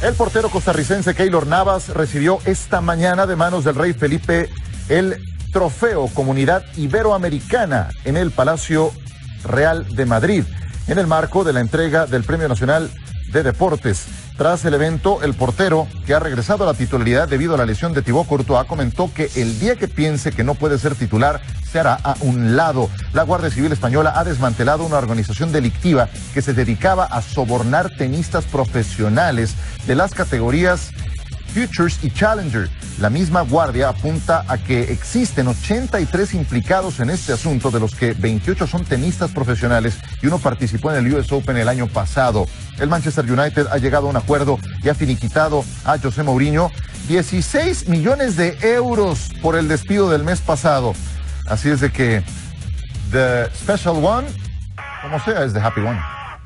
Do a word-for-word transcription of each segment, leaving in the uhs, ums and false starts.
El portero costarricense Keylor Navas recibió esta mañana de manos del rey Felipe el trofeo Comunidad Iberoamericana en el Palacio Real de Madrid, en el marco de la entrega del Premio Nacional de Deportes. Tras el evento, el portero, que ha regresado a la titularidad debido a la lesión de Thibaut Courtois, comentó que el día que piense que no puede ser titular, se hará a un lado. La Guardia Civil Española ha desmantelado una organización delictiva que se dedicaba a sobornar tenistas profesionales de las categorías Futures y Challenger. La misma guardia apunta a que existen ochenta y tres implicados en este asunto, de los que veintiocho son tenistas profesionales y uno participó en el U S Open el año pasado. El Manchester United ha llegado a un acuerdo y ha finiquitado a José Mourinho dieciséis millones de euros por el despido del mes pasado. Así es de que the special one, como sea, es the happy one.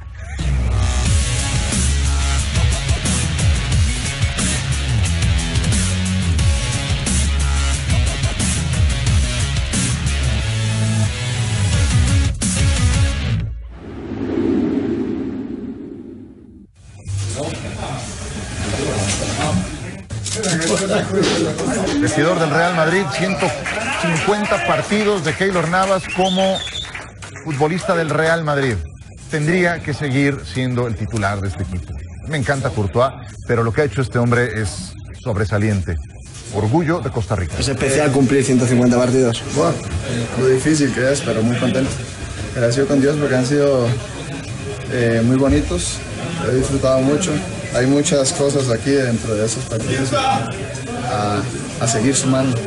Vestidor del Real Madrid, ciento cincuenta partidos de Keylor Navas como futbolista del Real Madrid. Tendría que seguir siendo el titular de este equipo. Me encanta Courtois, pero lo que ha hecho este hombre es sobresaliente. Orgullo de Costa Rica. Es especial cumplir ciento cincuenta partidos. Bueno, lo difícil que es, pero muy contento. Agradecido con Dios porque han sido eh, muy bonitos. He disfrutado mucho. Hay muchas cosas aquí dentro de esos partidos a, a seguir sumando.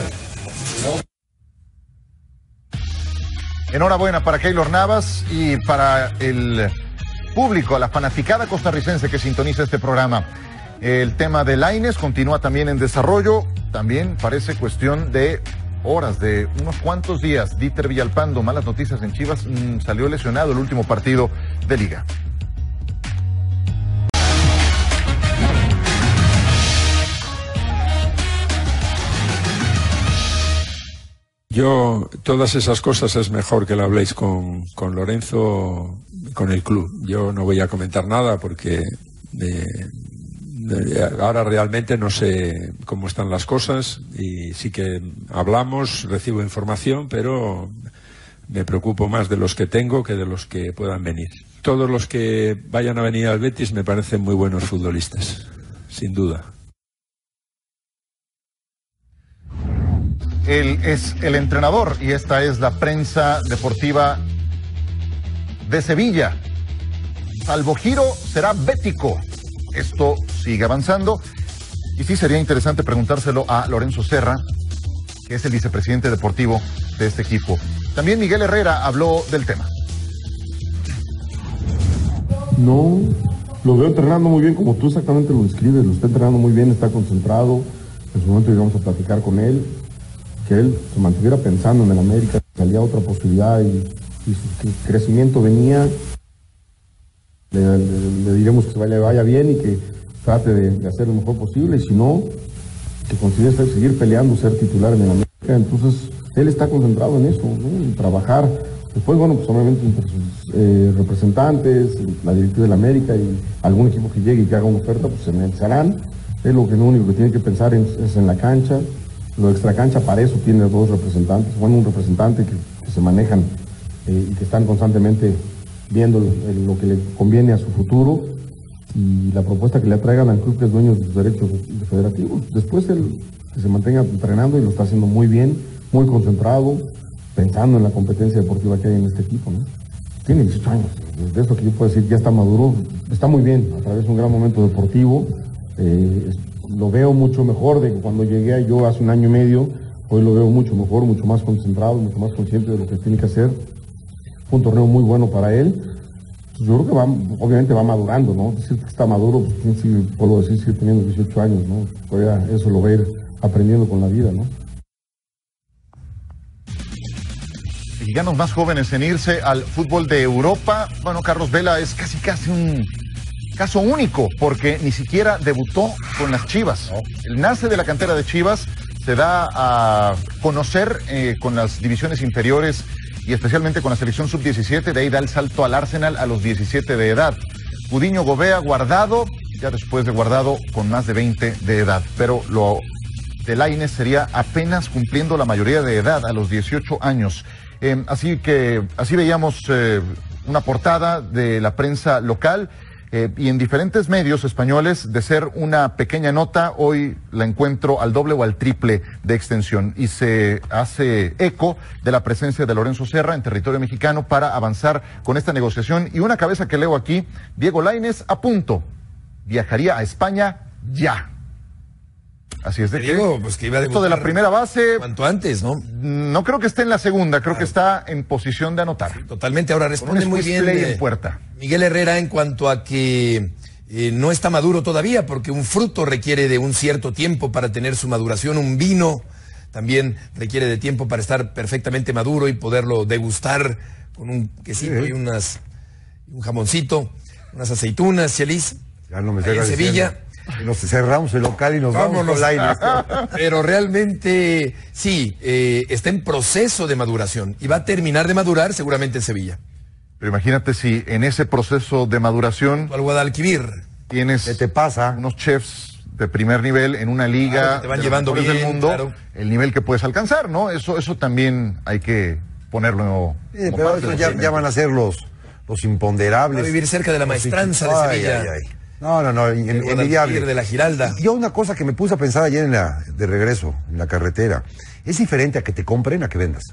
Enhorabuena para Keylor Navas y para el público, la fanaticada costarricense que sintoniza este programa. El tema de Lainez continúa también en desarrollo. También parece cuestión de horas, de unos cuantos días. Dieter Villalpando, malas noticias en Chivas, mmm, salió lesionado el último partido de Liga. Yo, todas esas cosas es mejor que lo habléis con, con Lorenzo, con el club. Yo no voy a comentar nada porque eh, eh, ahora realmente no sé cómo están las cosas y sí que hablamos, recibo información, pero me preocupo más de los que tengo que de los que puedan venir. Todos los que vayan a venir al Betis me parecen muy buenos futbolistas, sin duda. Él es el entrenador y esta es la prensa deportiva de Sevilla. Salvo giro será bético. Esto sigue avanzando y sí sería interesante preguntárselo a Lorenzo Serra, que es el vicepresidente deportivo de este equipo. También Miguel Herrera habló del tema. No, lo veo entrenando muy bien, como tú exactamente lo describes. Lo está entrenando muy bien, está concentrado. En su momento íbamos a platicar con él, que él se mantuviera pensando en el América, salía otra posibilidad y, y su crecimiento venía. Le, le, le diremos que se vaya, vaya bien y que trate de, de hacer lo mejor posible, y si no, que considere seguir peleando, ser titular en el América. Entonces, él está concentrado en eso, ¿no? En trabajar. Después, bueno, pues obviamente entre sus eh, representantes, la directiva del América y algún equipo que llegue y que haga una oferta, pues se analizarán. Es lo que lo único que tiene que pensar es, es en la cancha. Lo extra cancha, para eso tiene dos representantes. Bueno, un representante que, que se manejan eh, y que están constantemente viendo lo, lo que le conviene a su futuro y la propuesta que le traigan al club, que es dueño de sus derechos federativos. Después él que se mantenga entrenando y lo está haciendo muy bien, muy concentrado, pensando en la competencia deportiva que hay en este equipo, ¿no? Tiene dieciocho años, desde eso que yo puedo decir, ya está maduro, está muy bien, atraviesa un gran momento deportivo. Eh, lo veo mucho mejor de que cuando llegué yo hace un año y medio. Hoy lo veo mucho mejor, mucho más concentrado, mucho más consciente de lo que tiene que hacer. Fue un torneo muy bueno para él. Pues yo creo que va, obviamente va madurando, ¿no? Decir que está maduro, pues sí, puedo decir, sigue teniendo dieciocho años, ¿no? Todavía eso lo va a ir aprendiendo con la vida, ¿no? Mexicanos más jóvenes en irse al fútbol de Europa. Bueno, Carlos Vela es casi casi un caso único, porque ni siquiera debutó con las Chivas. Él nace de la cantera de Chivas, se da a conocer eh, con las divisiones inferiores y especialmente con la selección sub diecisiete, de ahí da el salto al Arsenal a los diecisiete de edad. Gudiño, Gobea, Guardado, ya después de Guardado con más de veinte de edad, pero lo de Lainez sería apenas cumpliendo la mayoría de edad a los dieciocho años. Eh, así que así veíamos eh, una portada de la prensa local. Eh, y en diferentes medios españoles, de ser una pequeña nota, hoy la encuentro al doble o al triple de extensión, y se hace eco de la presencia de Lorenzo Serra en territorio mexicano para avanzar con esta negociación. Y una cabeza que leo aquí: Diego Lainez a punto, viajaría a España ya. Así es de que, digo, pues que iba a esto de la primera base, cuanto antes, ¿no? No creo que esté en la segunda, creo claro. que está en posición de anotar. Sí, totalmente. Ahora responde muy bien en puerta. Miguel Herrera en cuanto a que eh, no está maduro todavía, porque un fruto requiere de un cierto tiempo para tener su maduración, un vino también requiere de tiempo para estar perfectamente maduro y poderlo degustar con un quesito sí. y unas un jamoncito, unas aceitunas, Chelis, ya no me en Sevilla. Diciendo. Nos cerramos el local y nos Vámonos. vamos con Lainez. Pero realmente sí, eh, está en proceso de maduración y va a terminar de madurar seguramente en Sevilla. Pero imagínate si en ese proceso de maduración al Guadalquivir tienes ¿qué te pasa? unos chefs de primer nivel en una liga claro, que te van de llevando bien, del mundo, claro. el nivel que puedes alcanzar, ¿no? Eso eso también hay que ponerlo. Sí, pero eso ya, ya van a ser los, los imponderables. Va a vivir cerca de la maestranza de Sevilla. Ay, ay, ay. No, no, no, envidiable. De la Giralda. Yo una cosa que me puse a pensar ayer en la, de regreso, en la carretera, es diferente a que te compren a que vendas.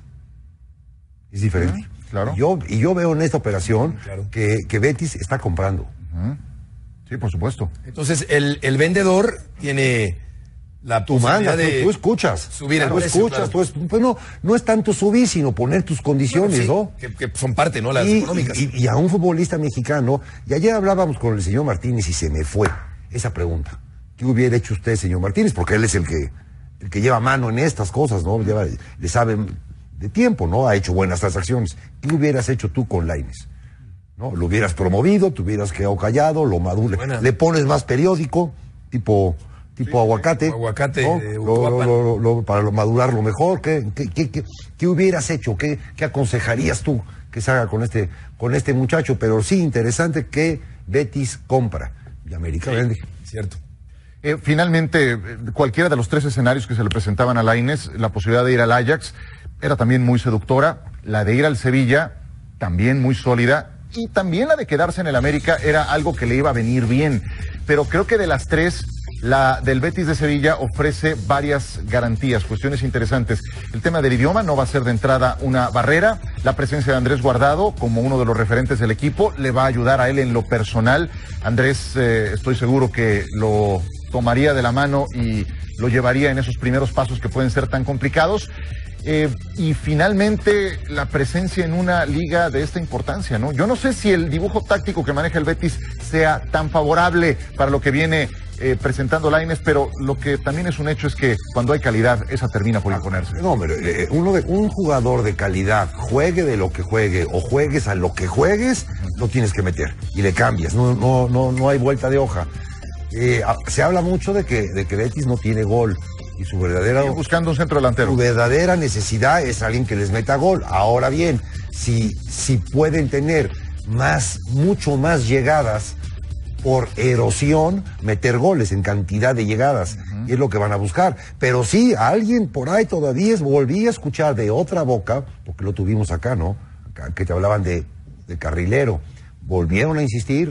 Es diferente. Uh-huh, claro. Yo, y yo veo en esta operación claro. que, que Betis está comprando. Uh-huh. Sí, por supuesto. Entonces, el, el vendedor tiene la tú mandas, de tú, tú escuchas. Subir el tú precio, escuchas, claro. tú es, pues no, no es tanto subir, sino poner tus condiciones, bueno, sí, ¿no? Que, que son parte, ¿no? Las y, económicas. Y, y a un futbolista mexicano, y ayer hablábamos con el señor Martínez y se me fue esa pregunta. ¿Qué hubiera hecho usted, señor Martínez? Porque él es el que, el que lleva mano en estas cosas, ¿no? Lleva, le sabe de tiempo, ¿no? Ha hecho buenas transacciones. ¿Qué hubieras hecho tú con Lainez? ¿No? Lo hubieras promovido, te hubieras quedado callado, lo maduras, le pones más periódico, tipo... tipo sí, aguacate, aguacate ¿no? de lo, lo, lo, lo, para lo, madurarlo mejor. ¿Qué, qué, qué, qué, qué hubieras hecho? ¿Qué, ¿Qué aconsejarías tú que se haga con este, con este muchacho? Pero sí, interesante que Betis compra y América sí, vende. Cierto. Eh, finalmente, cualquiera de los tres escenarios que se le presentaban a Lainez, la posibilidad de ir al Ajax era también muy seductora, la de ir al Sevilla también muy sólida, y también la de quedarse en el América era algo que le iba a venir bien. Pero creo que de las tres, la del Betis de Sevilla ofrece varias garantías, cuestiones interesantes. El tema del idioma no va a ser de entrada una barrera. La presencia de Andrés Guardado como uno de los referentes del equipo le va a ayudar a él en lo personal. Andrés, eh, estoy seguro que lo tomaría de la mano y lo llevaría en esos primeros pasos que pueden ser tan complicados. Eh, y finalmente la presencia en una liga de esta importancia, ¿no? Yo no sé si el dibujo táctico que maneja el Betis sea tan favorable para lo que viene eh, presentando Lainez, pero lo que también es un hecho es que cuando hay calidad, esa termina por imponerse. No, pero eh, uno de, un jugador de calidad, juegue de lo que juegue o juegues a lo que juegues, lo tienes que meter y le cambias, no, no, no, no hay vuelta de hoja. Eh, se habla mucho de que, de que Betis no tiene gol. Y su verdadera... Y buscando un centro delantero. Su verdadera necesidad es alguien que les meta gol. Ahora bien, si, si pueden tener más, mucho más llegadas por erosión, meter goles en cantidad de llegadas. Uh-huh. Y es lo que van a buscar. Pero sí, alguien por ahí todavía es, volví a escuchar de otra boca, porque lo tuvimos acá, ¿no? Que te hablaban de, de carrilero. Volvieron a insistir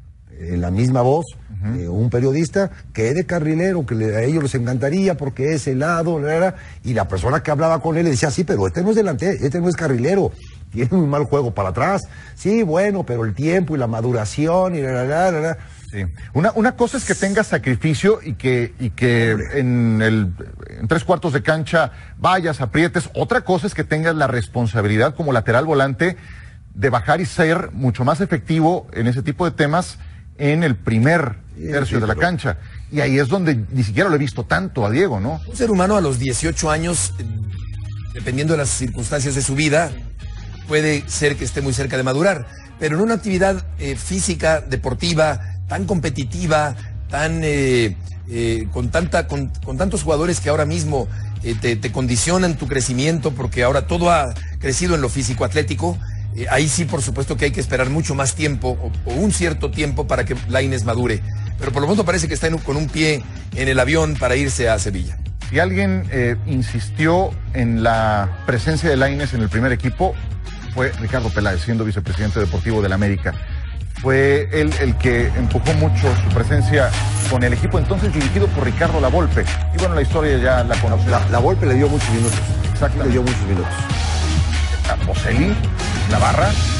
en la misma voz. Uh-huh. eh, un periodista que es de carrilero, que le, a ellos les encantaría porque es helado, la, la, la, y la persona que hablaba con él le decía, sí, pero este no es delantero, este no es carrilero, tiene un mal juego para atrás. Sí, bueno, pero el tiempo y la maduración y la, la, la, la. Sí. Una, una cosa es que tengas sacrificio y que, y que en, el, en tres cuartos de cancha vayas, aprietes. Otra cosa es que tengas la responsabilidad como lateral volante de bajar y ser mucho más efectivo en ese tipo de temas en el primer tercio sí, de la pero... cancha. Y ahí es donde ni siquiera lo he visto tanto a Diego, ¿no? Un ser humano a los dieciocho años, dependiendo de las circunstancias de su vida, puede ser que esté muy cerca de madurar. Pero en una actividad eh, física, deportiva, tan competitiva, tan eh, eh, con, tanta, con, con tantos jugadores que ahora mismo eh, te, te condicionan tu crecimiento, porque ahora todo ha crecido en lo físico-atlético, Eh, ahí sí, por supuesto que hay que esperar mucho más tiempo o, o un cierto tiempo para que Lainez madure. Pero por lo pronto parece que está en, con un pie en el avión para irse a Sevilla. Si alguien eh, insistió en la presencia de Lainez en el primer equipo, fue Ricardo Peláez, siendo vicepresidente deportivo del América. Fue él el que empujó mucho su presencia con el equipo entonces dirigido por Ricardo Lavolpe. Y bueno, la historia ya la conocemos. La, la Volpe le dio muchos minutos. Exactamente. Le dio muchos minutos. A Boselli, Navarra,